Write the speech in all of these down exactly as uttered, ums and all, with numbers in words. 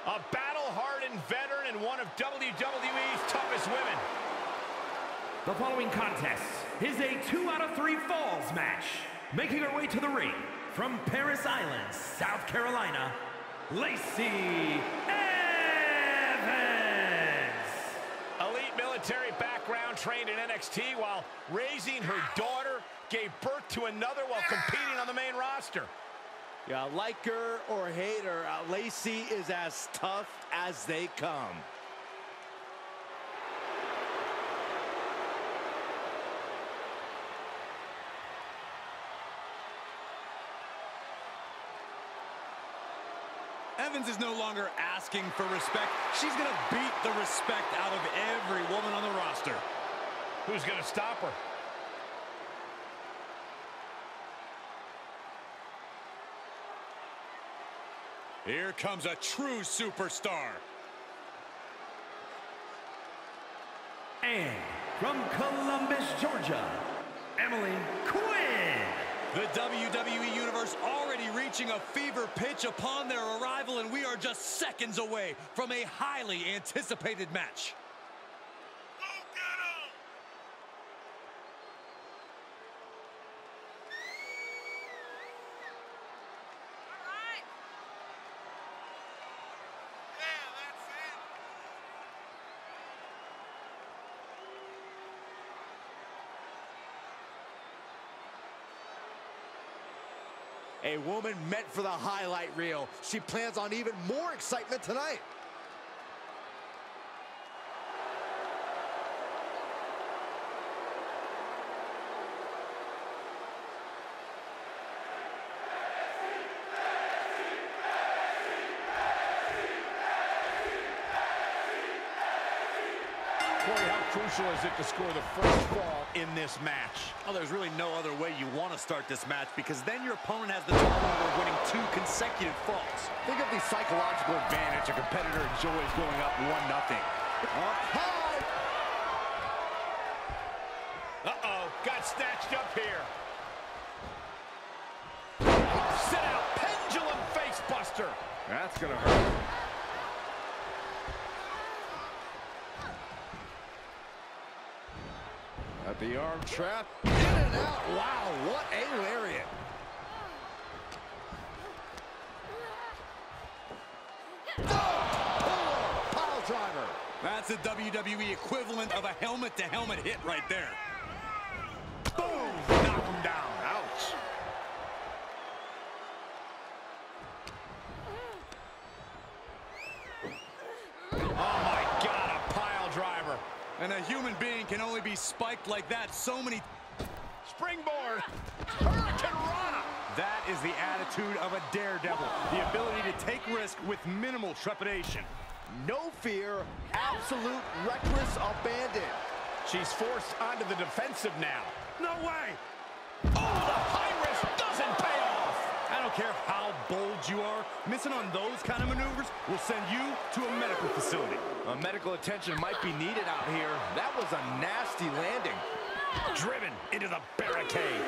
A battle-hardened veteran and one of W W E's toughest women. The following contest is a two out of three falls match. Making her way to the ring from Parris Island, South Carolina, Lacey Evans. Elite military background, trained in N X T while raising her daughter, gave birth to another while competing on the main roster. Yeah, like her or hate her, uh, Lacey is as tough as they come. Evans is no longer asking for respect. She's going to beat the respect out of every woman on the roster. Who's going to stop her? Here comes a true superstar. And from Columbus, Georgia, Emily Quinn. The W W E Universe already reaching a fever pitch upon their arrival, and we are just seconds away from a highly anticipated match. A woman meant for the highlight reel. She plans on even more excitement tonight. Corey, how crucial is it to score the first fall in this match? Well, there's really no other way you want to start this match, because then your opponent has the challenge of winning two consecutive falls. Think of the psychological advantage a competitor enjoys going up one nothing. Up high! Uh-oh, got snatched up here. Sit out, pendulum face buster. That's gonna hurt. At the arm trap, in and out. Wow, what a lariat. Oh, pile driver. That's the W W E equivalent of a helmet-to-helmet hit right there. Boom, knock him down. Ouch. Oh my God, a pile driver. And a human being can only be spiked like that so many... Springboard. Hurricane Rana. That is the attitude of a daredevil. The ability to take risk with minimal trepidation. No fear, absolute reckless abandon. She's forced onto the defensive now. No way! Oh, the high risk doesn't pay off. I don't care how bold you are, missing on those kind of maneuvers will send you to a medical facility. Uh, medical attention might be needed out here. That was a nasty landing. Driven into the barricade.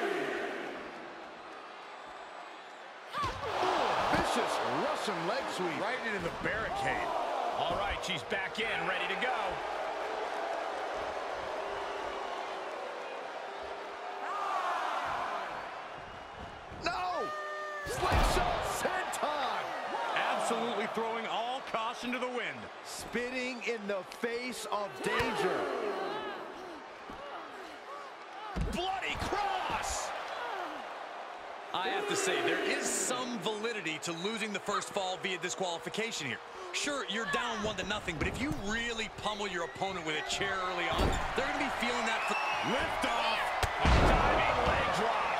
Ooh, vicious Russian leg sweep. Right into the barricade. All right, she's back in, ready to go. No! Slingshot senton! Absolutely throwing all caution to the wind. Spitting in the face of danger. Bloody cross! I have to say, there is some validity to losing the first fall via disqualification here. Sure, you're down one to nothing, but if you really pummel your opponent with a chair early on, they're going to be feeling that for lift off. A diving leg drop.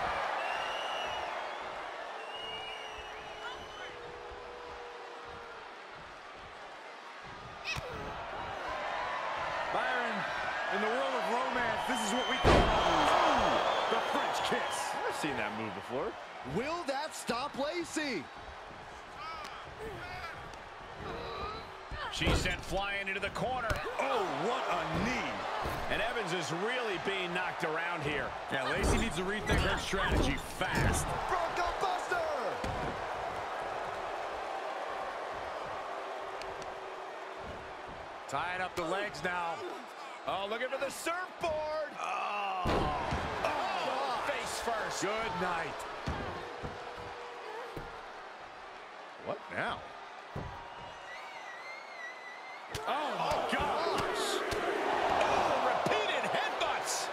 Byron, in the world of romance, this is what we call the French kiss. I've seen that move before. Will that stop Lacey? She's sent flying into the corner. Oh, what a knee. And Evans is really being knocked around here. Yeah, Lacey needs to rethink her strategy fast. Bronco Buster! Tying up the legs now. Oh, looking for the surfboard. Oh, oh, face first. Good night. What now? Oh, my gosh. Oh, repeated headbutts.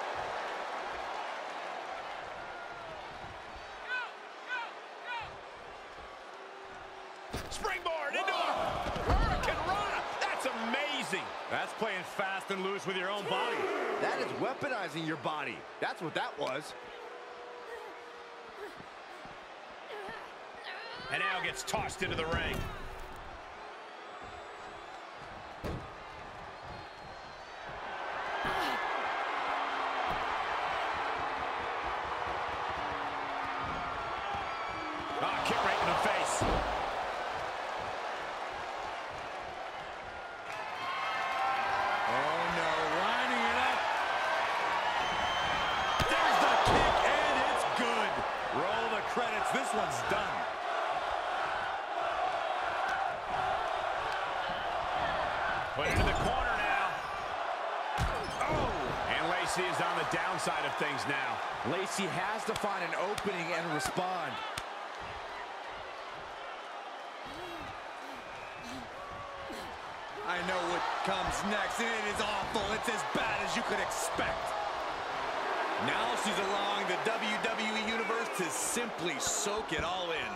Springboard into a Hurricane Rana. That's amazing. That's playing fast and loose with your own body. That is weaponizing your body. That's what that was. And now gets tossed into the ring. Ah, kick right in the face. Oh no, lining it up. There's the kick, and it's good. Roll the credits. This one's done. Put into the corner now. Oh! And Lacey is on the downside of things now. Lacey has to find an opening and respond. I know what comes next, and it is awful. It's as bad as you could expect. Now she's allowing the W W E Universe to simply soak it all in.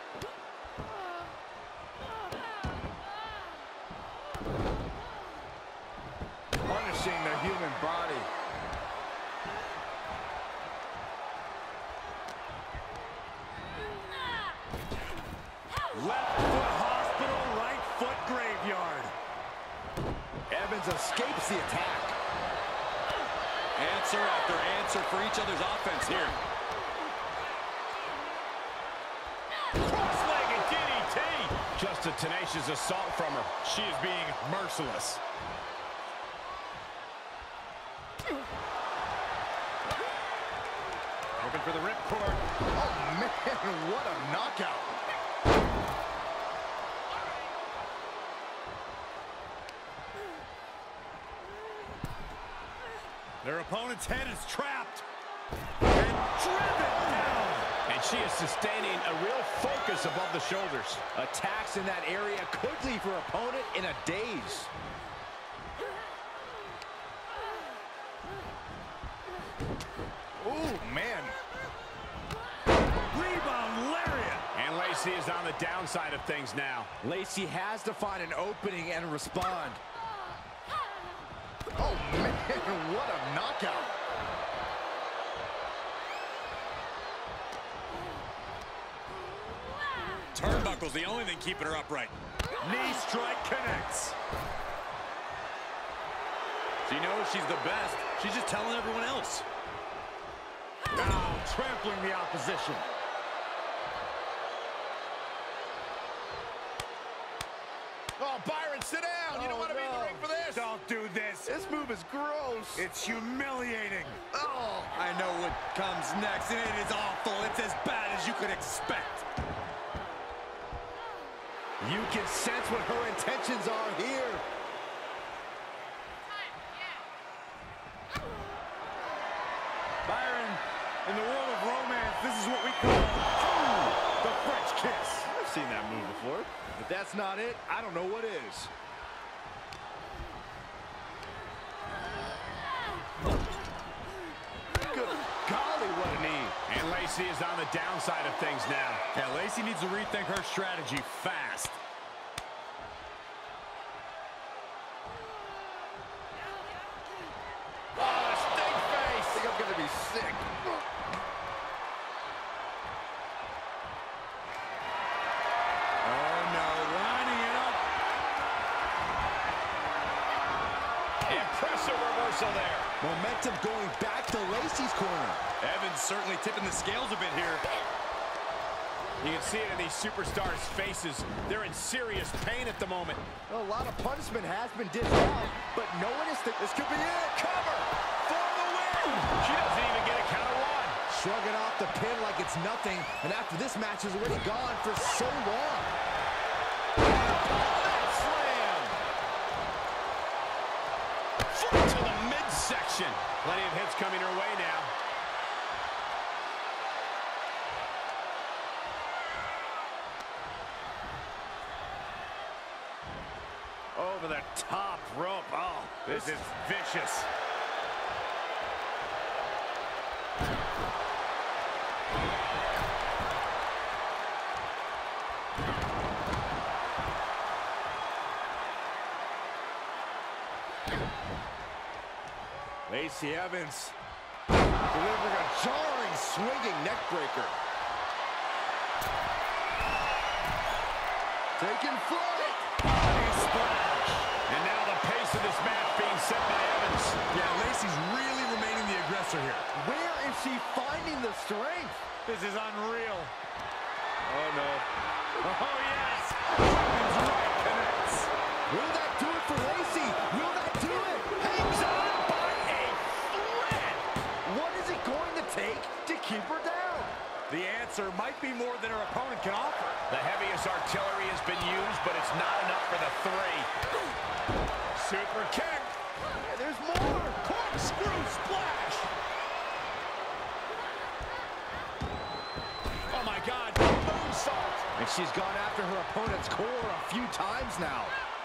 Punishing the human body. Left foot hospital, right foot graveyard. Evans escapes the attack. Answer after answer for each other's offense here. Cross-legged D D T. Just a tenacious assault from her. She is being merciless. Looking for the ripcord. Oh, man, what a knockout. Their opponent's head is trapped. And driven down. And she is sustaining a real focus above the shoulders. Attacks in that area could leave her opponent in a daze. Ooh, man. Rebound lariat. And Lacey is on the downside of things now. Lacey has to find an opening and respond. Oh, man, what a knockout. Turnbuckle's the only thing keeping her upright. Knee strike connects. She knows she's the best. She's just telling everyone else. Now trampling the opposition. Oh, Byron, sit down. You don't Oh, want to be in the no. ring for this. Don't do this. This move is gross. It's humiliating. Oh, I know what comes next, and it is awful. It's as bad as you could expect. You can sense what her intentions are here. Byron, in the world of romance, this is what we call oh, the French kiss. I've seen that move before. If that's not it, I don't know what is. Good golly, what a knee. And Lacey is on the downside of things now. Yeah, Lacey needs to rethink her strategy fast. Oh, stink face. I think I'm gonna be sick. Oh no, lining it up. Impressive reversal there. Momentum going back to Lacey's corner. Evans certainly tipping the scales a bit here. You can see it in these superstars' faces. They're in serious pain at the moment. A lot of punishment has been dished out, but no one is thinking this could be it. Cover for the win. She doesn't even get a count of one. Shrugging off the pin like it's nothing, and after this match is already gone for so long. Slam. action. Plenty of hits coming her way now. Over the top rope. Oh, this is vicious. Lacey Evans delivering a jarring, swinging neck breaker. Taking flight. Body splash. And now the pace of this match being set by Evans. Yeah, Lacey's really remaining the aggressor here. Where is she finding the strength? This is unreal. Oh, no. Oh, yes. Evans right connects. Will that do it for Lacey? Will that do it? Hangs on by a thread. What is it going to take to keep her down? The answer might be more than her opponent can offer. The heaviest artillery has been used, but it's not enough for the three. Super kick. Yeah, there's more. Corkscrew splash. Oh, my God. Moonsault. And she's gone after her opponent's core a few times now.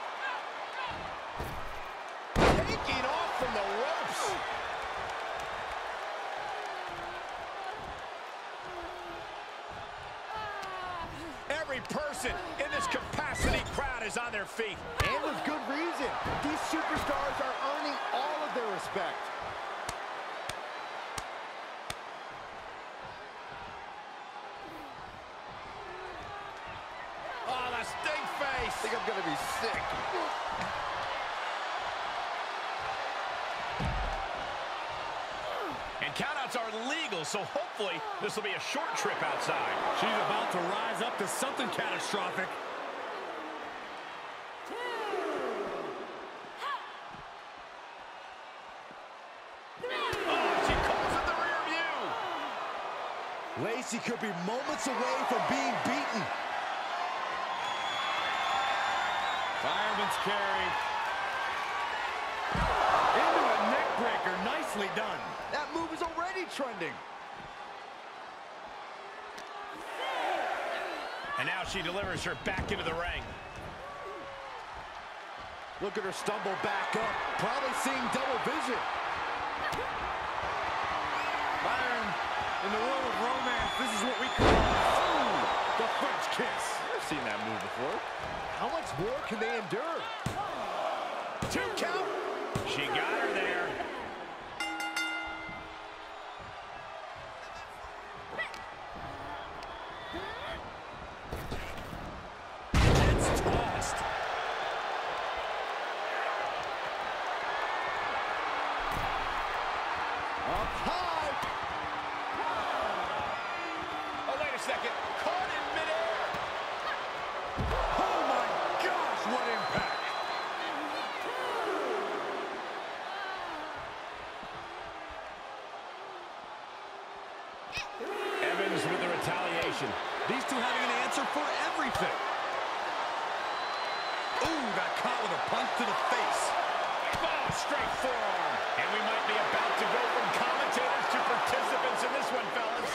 Taking off from the ropes. Every person in this capacity crowd is on their feet. And with good reason. These superstars are earning all of their respect. Oh, the stink face. I think I'm going to be sick. And countouts are legal, so hopefully this will be a short trip outside. She's about to rise up to something catastrophic. Oh, she calls it the rear view. Lacey could be moments away from being beaten. Fireman's carry. Into a neck breaker. Nicely done. That move is already trending. And now she delivers her back into the ring. Look at her stumble back up. Probably seeing double vision. Byron, in the world of romance, this is what we call ooh, the French kiss. I've seen that move before. How much more can they endure? Two count. She got her there. It's tossed. Up high. Oh, wait a second. Caught in midair. Oh my gosh, what impact. Evans with the retaliation. These two having an answer for everything. Ooh, got caught with a punch to the face. Oh, straight forearm. And we might be about to go from commentators to participants in this one, fellas.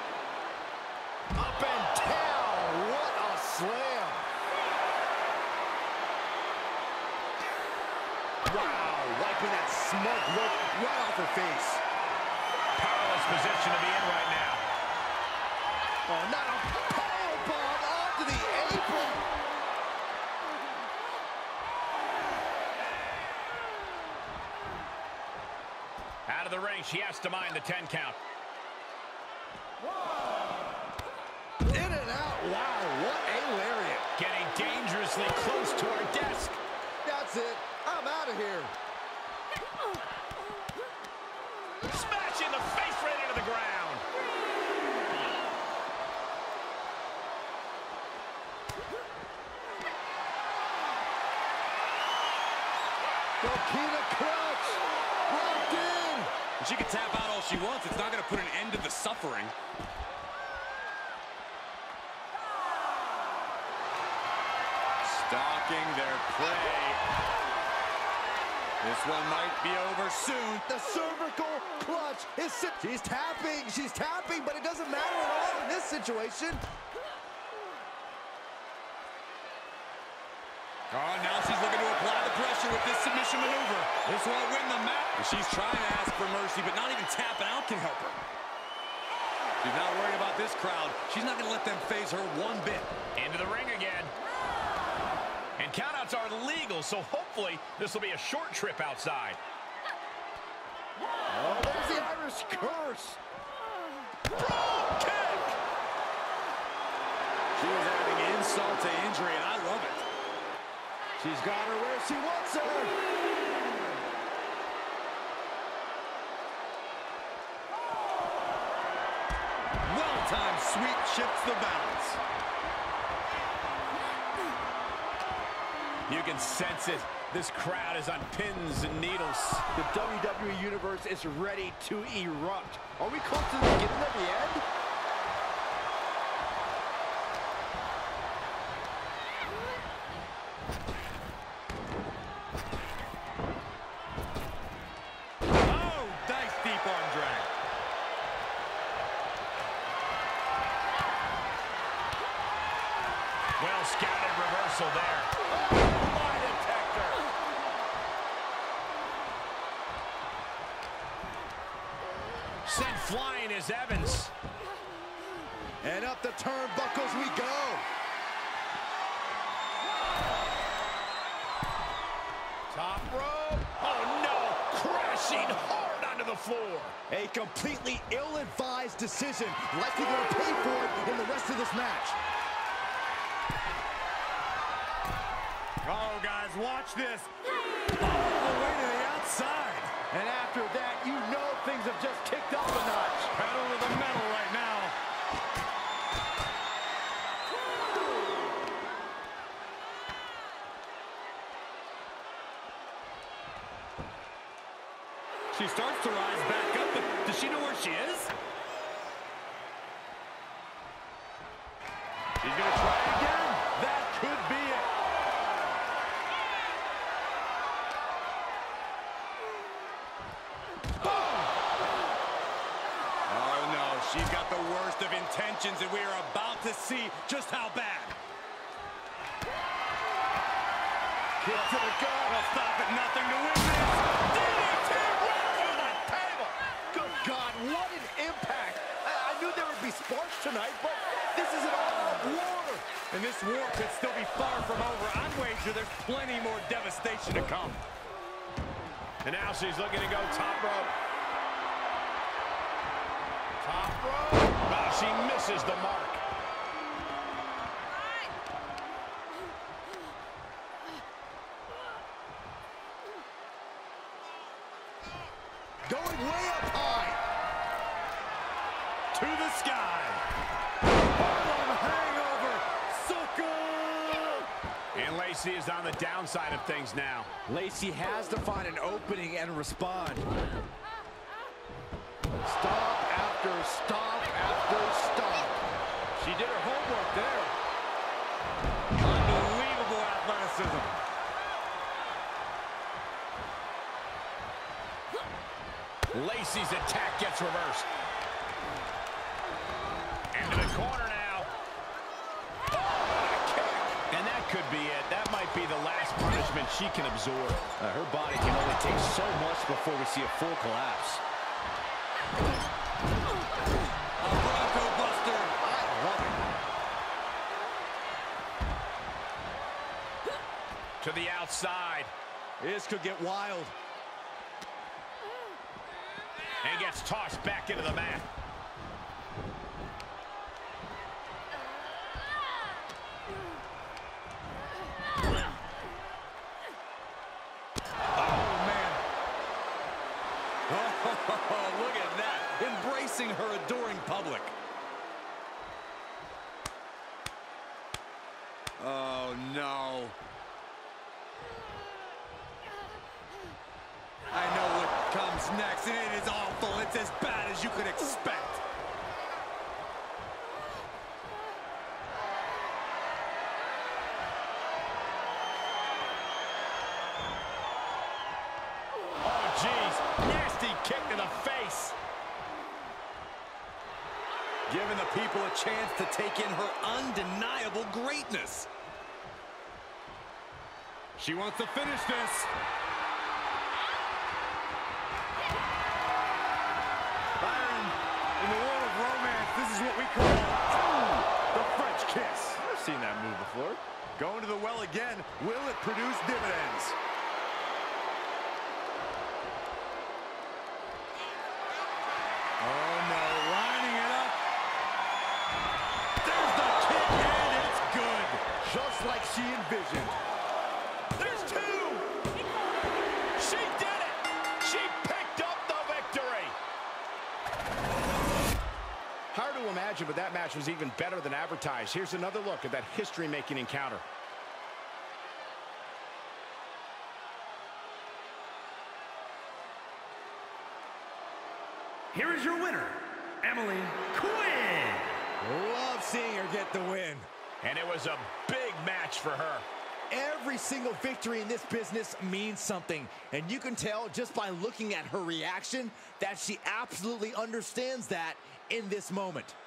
Up and down. What a slam. Wow, wiping that smoke look right off her face. Powerless position to be in right now. Oh, not a powerbomb onto the apron. Out of the ring, she has to mind the ten count. In and out. Wow, what a lariat. Getting dangerously close to our desk. That's it. I'm out of here. Smashing the face right into the ground. Coquina clutch. Locked in. She can tap out all she wants. It's not going to put an end to the suffering. Stalking their prey. This one might be over soon. The cervical clutch is... She's tapping, she's tapping, but it doesn't matter at all in this situation. Oh, now she's looking to apply the pressure with this submission maneuver. This won't win the match. She's trying to ask for mercy, but not even tapping out can help her. She's not worried about this crowd. She's not going to let them phase her one bit. Into the ring again. And countouts are legal, so hopefully this will be a short trip outside. Oh, there's the Irish curse. Frog kick! She is adding insult to injury, and I love it. She's got her where she wants her. Well-timed sweep shifts the balance. You can sense it. This crowd is on pins and needles. The W W E Universe is ready to erupt. Are we close to the beginning of the end? Oh, nice deep arm drag. Well scouted reversal there. Lie detector. Sent flying is Evans. And up the turnbuckles we go. Top rope. Oh no, crashing hard onto the floor. A completely ill-advised decision, likely going to pay for it in the rest of this match. Oh, guys, watch this. All the way to the outside. And after that, you know things have just kicked up a notch. Pedal to the metal right now. She starts to rise back up, but does she know where she is? She's going to try again. That could be it. Oh, no. She's got the worst of intentions, and we are about to see just how bad. Kick to the gut. Well, stop at nothing to win this. D D T right through the table. Good God, what an impact. I, I knew there would be sparks tonight, but this is an all-out war. And this war could still be far from over. I'd wager there's plenty more devastation to come. And now she's looking to go top rope. Top rope. Oh, she misses the mark. Going way up high. To the sky. Harlem hangover. Sucker. And Lacey is on the downside of things now. Lacey has to find an opening and respond. Stop after stop after stop. She did her homework there. Unbelievable athleticism. Lacey's attack gets reversed. Into the corner now. Oh, what a kick. And that could be it. That might be the last punishment she can absorb. Uh, her body can only take so much before we see a full collapse. A Bronco Buster. I love it. To the outside. This could get wild. And gets tossed back into the mat. Oh, man. Oh, look at that. Embracing her adoring public. Oh, no. I know what comes next, and it is awful. It's as bad as you could expect. kick to the face. Giving the people a chance to take in her undeniable greatness. She wants to finish this. Byron, in the world of romance, this is what we call oh, the French kiss. I've seen that move before. Going to the well again. Will it produce dividends? Oh, no. Lining it up. There's the kick, and it's good. Just like she envisioned. There's two. She did it. She picked up the victory. Hard to imagine, but that match was even better than advertised. Here's another look at that history-making encounter. Here is your winner, Emily Quinn. Love seeing her get the win. And it was a big match for her. Every single victory in this business means something, and you can tell just by looking at her reaction that she absolutely understands that in this moment.